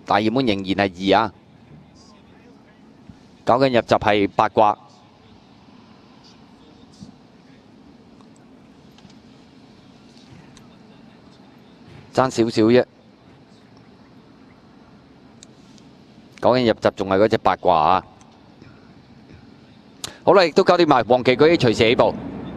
大熱門仍然係2啊。搞緊入閘係八卦。 爭少少啫，講緊入閘仲係嗰隻八卦啊！好啦，亦都搞掂埋黃旗舉起隨時起步。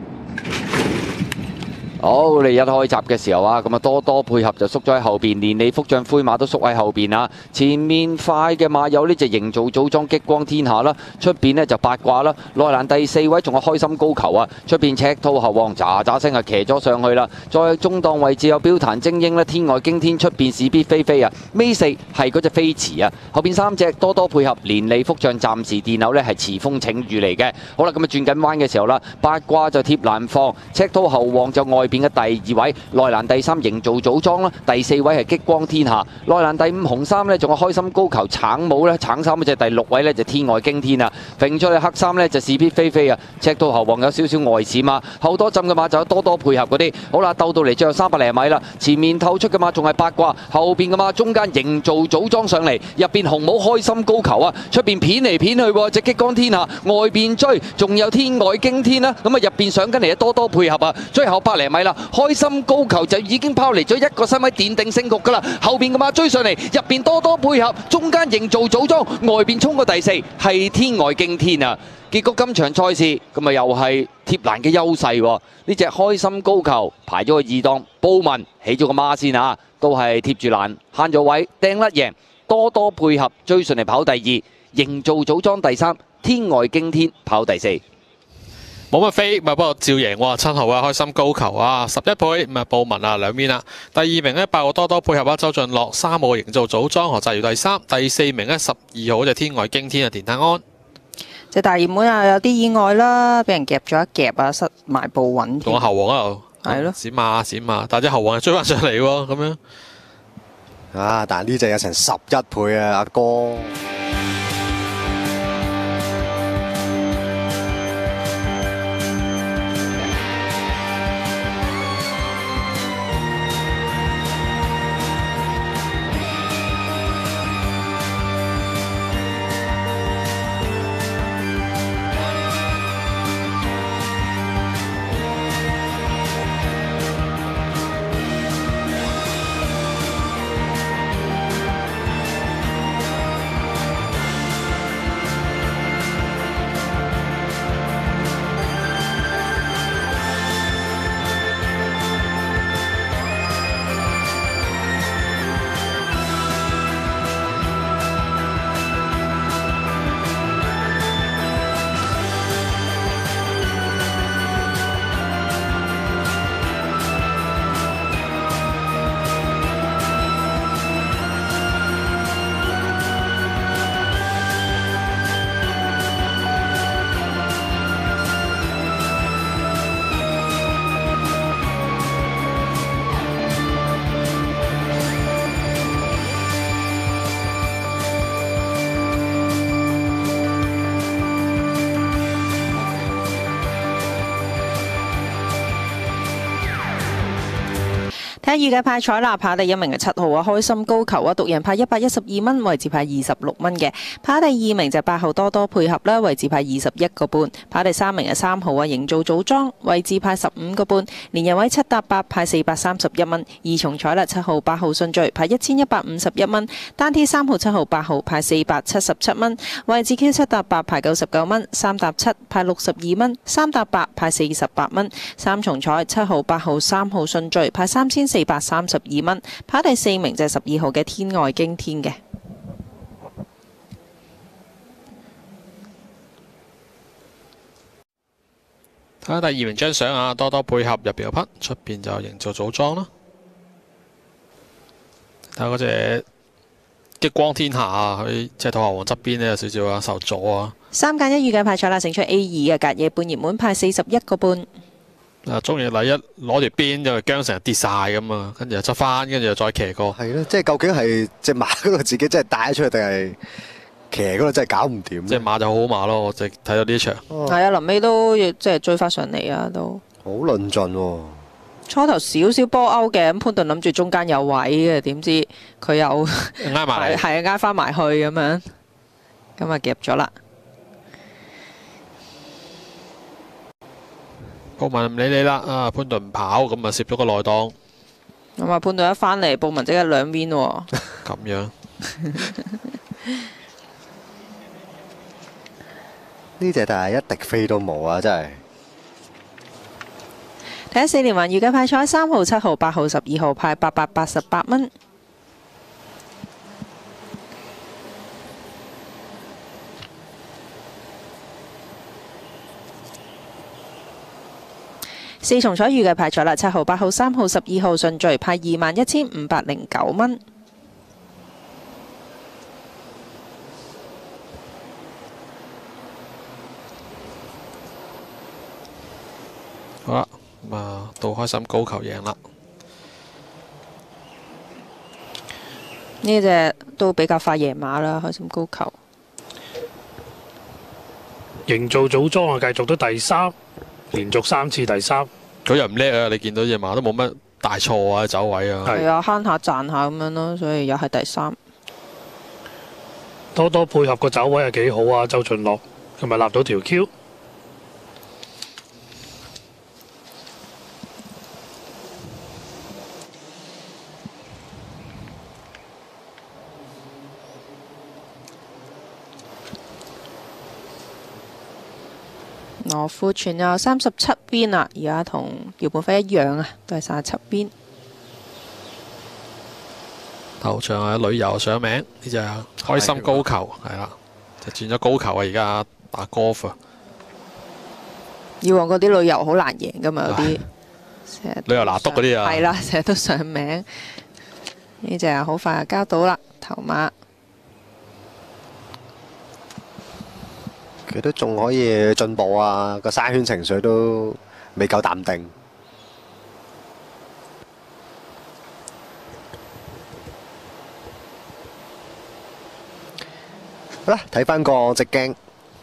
好，你一開閘嘅時候啊，咁啊多多配合就縮咗喺後邊，連利福將灰馬都縮喺後邊啊！前面快嘅馬有呢隻營造組裝激光天下啦，出邊呢就八卦啦，內欄第4位仲有開心高球啊，出邊赤兔猴王喳喳聲啊騎咗上去啦，再中檔位置有標壇精英啦，天外驚天出邊是必飛飛啊，尾4係嗰隻飛馳啊，後邊3隻多多配合，連利福將暫時電流呢係遲風請雨嚟嘅。好啦，咁啊轉緊彎嘅時候啦，八卦就貼欄放，赤兔猴王就外邊嘅第2位，內欄第3營造組裝啦，第4位係激光天下，內欄第5紅衫呢仲有開心高球，橙帽呢橙衫嗰隻第6位呢就天外驚天啊，揈出去黑衫呢就是必飛飛啊，赤兔猴王有少少外閃啊，後多浸嘅馬就有多多配合嗰啲，好啦，鬥到嚟最後300零米啦，前面透出嘅馬仲係八卦，後邊嘅馬中間營造組裝上嚟，入邊紅帽開心高球啊，出邊片嚟片去喎，隻激光天下外邊追，仲有天外驚天啦，咁啊入邊上緊嚟多多配合啊，最後100零米啦。 開心高球就已經拋離咗1個身位奠定勝局㗎啦，後邊嘅馬追上嚟，入邊多多配合，中間營造組裝，外邊衝過第4係天外驚天啊！結果今場賽事咁啊又係貼欄嘅優勢喎，呢隻開心高球排咗個2檔，布文起咗個孖先啊，都係貼住欄慳咗位，掟甩贏，多多配合追上嚟跑第2，營造組裝第3，天外驚天跑第4。 冇乜飛，不過照贏喎，7號啊，開心高球啊，11倍，咁啊布文啊兩邊啦。第2名呢，8號多多配合啊，周俊樂，3號營造組裝何澤堯第3，第4名呢，12號就天外驚天啊，田泰安。 隻大熱門啊，有啲意外啦，俾人夾咗一夾啊，失埋步穩。 同個後王嗰度係咯， 閃馬閃馬，但係隻後王又追翻上嚟喎，咁樣。 啊！但係呢隻有成11倍啊，阿哥。 睇下預計派彩啦，跑第1名嘅7號啊，開心高球啊，獨贏派112蚊，位置派26蚊嘅。跑第2名就8號多多配合啦，位置派21個半。跑第3名嘅3號啊，營造組裝，位置派15個半。連人位7搭8派431蚊。二重彩啦，7號8號順序派1151蚊，單 T 3號7號8號派477蚊。位置 Q 7搭8派99蚊，3搭7派62蚊，3搭8派48蚊。三重彩7號8號3號順序派3432蚊，跑第4名就係12號嘅天外驚天嘅。 睇下第2名張相啊，多多配合入邊有匹，出邊就營造組裝啦。睇下嗰隻激光天下啊，佢赤兔猴王側邊呢有少少啊受阻啊。 3揀1預計派彩啦，勝出 A2 嘅隔夜半熱門派41個半。 中意禮一攞條邊就韁成日跌晒咁啊，跟住又執翻，跟住又再騎過。 係咯，即係究竟係隻馬嗰度自己真係帶出去，定係騎嗰度真係搞唔掂？ 隻馬就好好馬咯，我就睇到呢場。 係啊，臨尾都即係追翻上嚟啊，都好論盡喎。 初頭少少波勾嘅，咁潘頓諗住中間有位嘅，點知佢又挨埋嚟， 係挨翻埋去咁樣，咁啊夾咗啦。 布文唔理你啦，啊潘頓唔跑，咁啊攝咗個內檔， 咁啊潘頓一翻嚟，布文即刻兩邊喎。 咁樣呢隻但係一滴飛都冇啊！真係。 睇下4連環預計派彩3號、7號、8號、12號派888蚊。4重彩預計派彩啦，7號、8號、3號、12號順序派21,509蚊。 好啦，咁啊到開心高球贏啦。 呢隻都比較快贏馬啦，開心高球。 營造組裝啊，繼續都第3，連續3次第3。 佢又唔叻啊！你見到隻馬都冇乜大錯啊，走位啊。 係啊，慳下賺下咁樣咯，所以又係第3。 多多配合個走位係幾好啊，周俊樂同埋立到條 Q。 羅富全有37邊啦，而家同姚本輝一樣啊，都係37邊。 頭場啊，旅遊上名呢隻開心高球係啦，就轉咗高球啊！而家打 golf 啊， 以往嗰啲旅遊好難贏噶嘛，有啲成日旅遊拿督嗰啲啊， 係啦，成日都上名。呢隻好快就交到啦，頭馬。 佢都仲可以進步啊！個三圈情緒都未夠淡定。好啦，睇翻個直鏡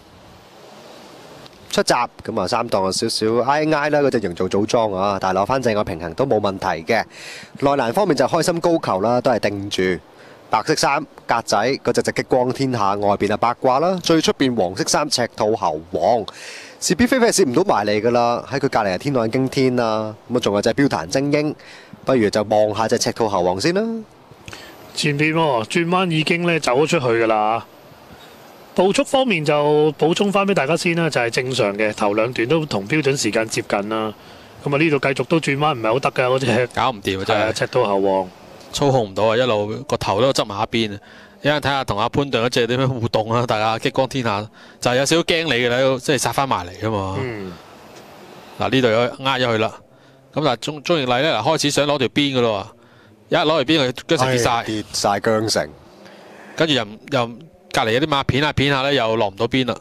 出閘，咁啊3檔有少少挨挨啦，嗰隻營造組裝啊，但係攞翻正個平衡都冇問題嘅。內欄方面就開心高球啦，都係定住。白色衫格仔嗰隻就激光天下，外邊係八卦啦，最出邊黃色衫赤兔猴王，是必非非係攝唔到埋嚟噶啦，喺佢隔離係天外驚天啊，咁啊仲有隻標壇精英，不如就望下隻赤兔猴王先啦。 前邊喎轉彎已經咧走咗出去噶啦，步速方面就補充翻俾大家先啦，就係正常嘅，頭2段都同標準時間接近啦。咁啊呢度繼續都轉彎唔係好得㗎，嗰隻搞唔掂啊！真係赤兔猴王。 操控唔到啊！一路個頭都執埋一邊啊！一陣睇下同阿潘頓嗰隻點樣互動啊！大家激光天下就係有少少驚你嘅啦，即係殺翻埋嚟噶嘛。嗱呢度有呃咗佢啦。咁但係鍾盈麗咧，嗱開始想攞條邊噶咯喎，一攞條邊佢跟住跌晒， 跌晒韁繩， 跟住又隔離有啲馬片下咧，又落唔到邊啦。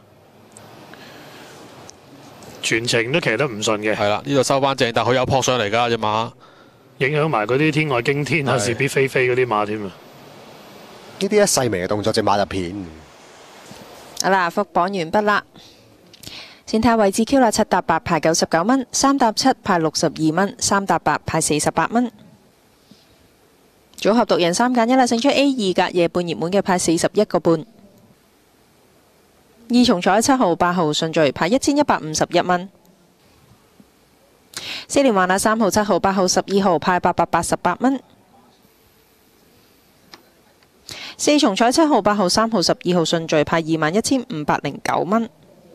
全程都騎得唔順嘅。 係啦，呢度收翻正，但係佢有撲上嚟㗎隻馬。 影響埋嗰啲天外驚天啊、是必非非嗰啲馬添啊！ 呢啲一細微嘅動作，隻馬就片。 好啦，復榜完畢啦。先睇下位置 Q 啦，7搭8派99蚊，3搭7派62蚊，3搭8派48蚊。組合獨贏3揀1啦，勝出 A2 隔夜半熱門嘅派41個半。2重彩7號、8號順序派1151蚊。4連環啦，3號、7號、8號、12號派888蚊。4重彩7號、8號、3號、12號順序派21,509蚊。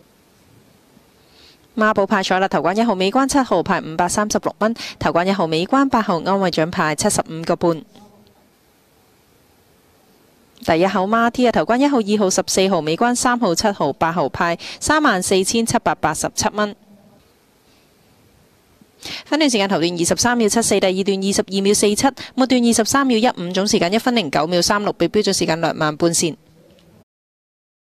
孖寶派彩啦，頭關1號尾關7號派536蚊，頭關1號尾關8號安慰獎派75個半。第一口孖 T 啊，頭關1號、2號、14號尾關3號、7號、8號派34,787蚊。分段時間頭段23秒74，第二段22秒47，末段23秒15，總時間1分09秒36，比標準時間2慢半線。